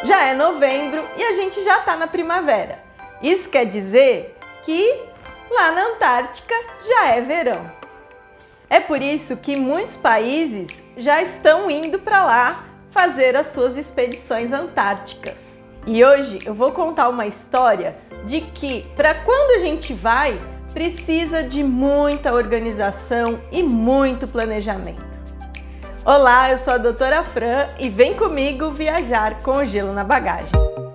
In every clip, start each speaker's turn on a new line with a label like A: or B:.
A: Já é novembro e a gente já está na primavera. Isso quer dizer que lá na Antártica já é verão. É por isso que muitos países já estão indo para lá fazer as suas expedições antárticas. E hoje eu vou contar uma história de que para quando a gente vai, precisa de muita organização e muito planejamento. Olá, eu sou a doutora Fran e vem comigo viajar com o gelo na bagagem.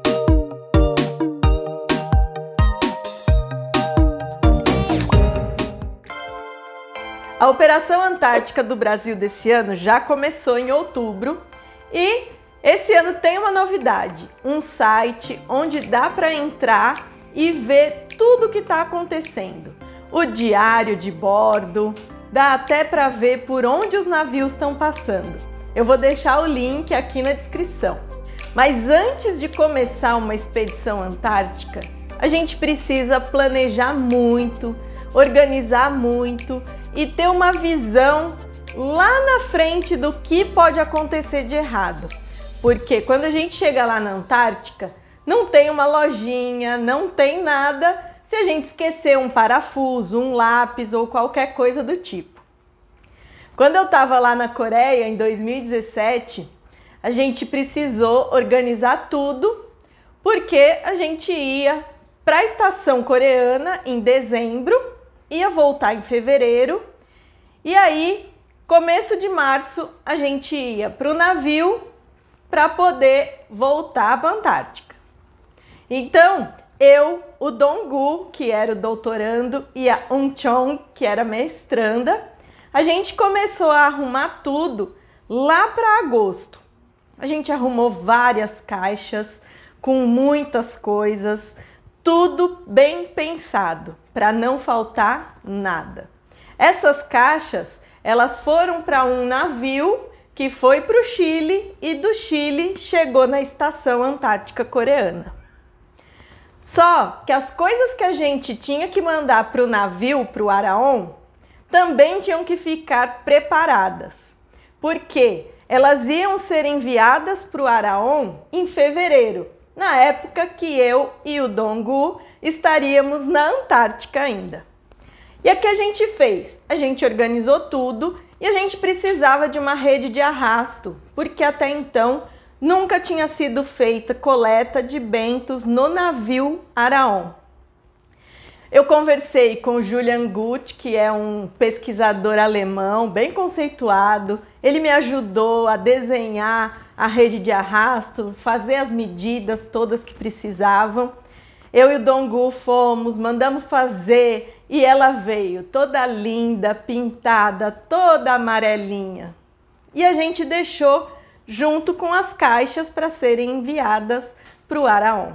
A: A Operação Antártica do Brasil desse ano já começou em outubro e esse ano tem uma novidade, um site onde dá para entrar e ver tudo o que está acontecendo. O diário de bordo, dá até para ver por onde os navios estão passando. Eu vou deixar o link aqui na descrição. Mas antes de começar uma expedição antártica, a gente precisa planejar muito, organizar muito e ter uma visão lá na frente do que pode acontecer de errado. Porque quando a gente chega lá na Antártica, não tem uma lojinha, não tem nada se a gente esquecer um parafuso, um lápis ou qualquer coisa do tipo. Quando eu estava lá na Coreia, em 2017, a gente precisou organizar tudo porque a gente ia para a estação coreana em dezembro, ia voltar em fevereiro e aí, começo de março, a gente ia para o navio para poder voltar para a Antártica. Então, eu, o Dong-gu, que era o doutorando, e a Eun-chong, que era mestranda, a gente começou a arrumar tudo lá para agosto. A gente arrumou várias caixas com muitas coisas, tudo bem pensado, para não faltar nada. Essas caixas, elas foram para um navio que foi para o Chile e do Chile chegou na Estação Antártica Coreana. Só que as coisas que a gente tinha que mandar para o navio, para o Araon, também tinham que ficar preparadas, porque elas iam ser enviadas para o Araon em fevereiro, na época que eu e o Dong-gu estaríamos na Antártica ainda. E o que a gente fez? A gente organizou tudo e a gente precisava de uma rede de arrasto, porque até então nunca tinha sido feita coleta de bentos no navio Araon. Eu conversei com o Julian Guth, que é um pesquisador alemão bem conceituado. Ele me ajudou a desenhar a rede de arrasto, fazer as medidas todas que precisavam. Eu e o Dong-gu fomos, mandamos fazer e ela veio toda linda, pintada, toda amarelinha. E a gente deixou junto com as caixas para serem enviadas para o Araon.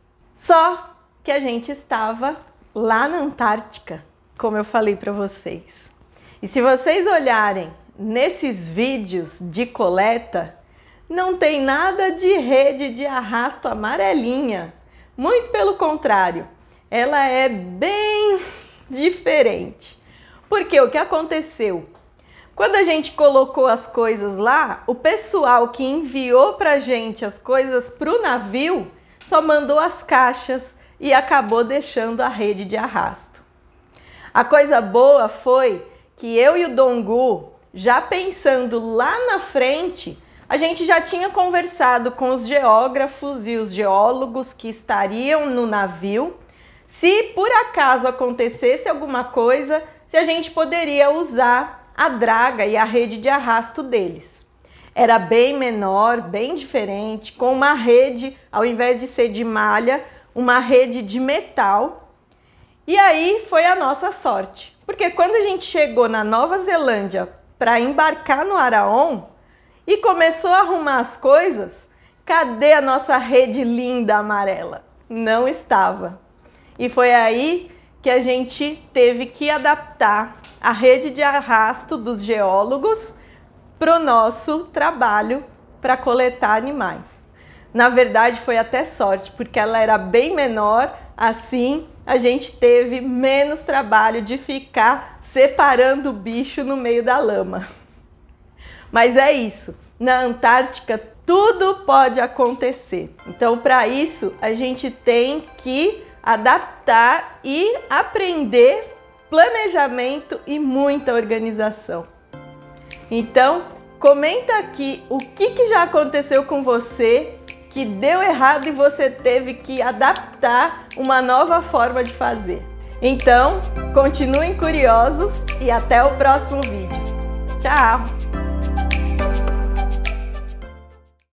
A: Só que a gente estava lá na Antártica, como eu falei para vocês. E se vocês olharem nesses vídeos de coleta, não tem nada de rede de arrasto amarelinha. Muito pelo contrário, ela é bem diferente. Porque o que aconteceu? Quando a gente colocou as coisas lá, o pessoal que enviou pra gente as coisas pro navio só mandou as caixas e acabou deixando a rede de arrasto. A coisa boa foi que eu e o Dong-gu, já pensando lá na frente, a gente já tinha conversado com os geógrafos e os geólogos que estariam no navio, se por acaso acontecesse alguma coisa, se a gente poderia usar a draga e a rede de arrasto deles. Era bem menor, bem diferente, com uma rede, ao invés de ser de malha, uma rede de metal. E aí foi a nossa sorte, porque quando a gente chegou na Nova Zelândia para embarcar no Araon e começou a arrumar as coisas, cadê a nossa rede linda amarela? Não estava. E foi aí que a gente teve que adaptar a rede de arrasto dos geólogos para o nosso trabalho para coletar animais. Na verdade, foi até sorte, porque ela era bem menor, assim a gente teve menos trabalho de ficar separando o bicho no meio da lama. Mas é isso, na Antártica tudo pode acontecer. Então, para isso, a gente tem que adaptar e aprender planejamento e muita organização. Então, comenta aqui o que já aconteceu com você que deu errado e você teve que adaptar uma nova forma de fazer. Então, continuem curiosos e até o próximo vídeo. Tchau!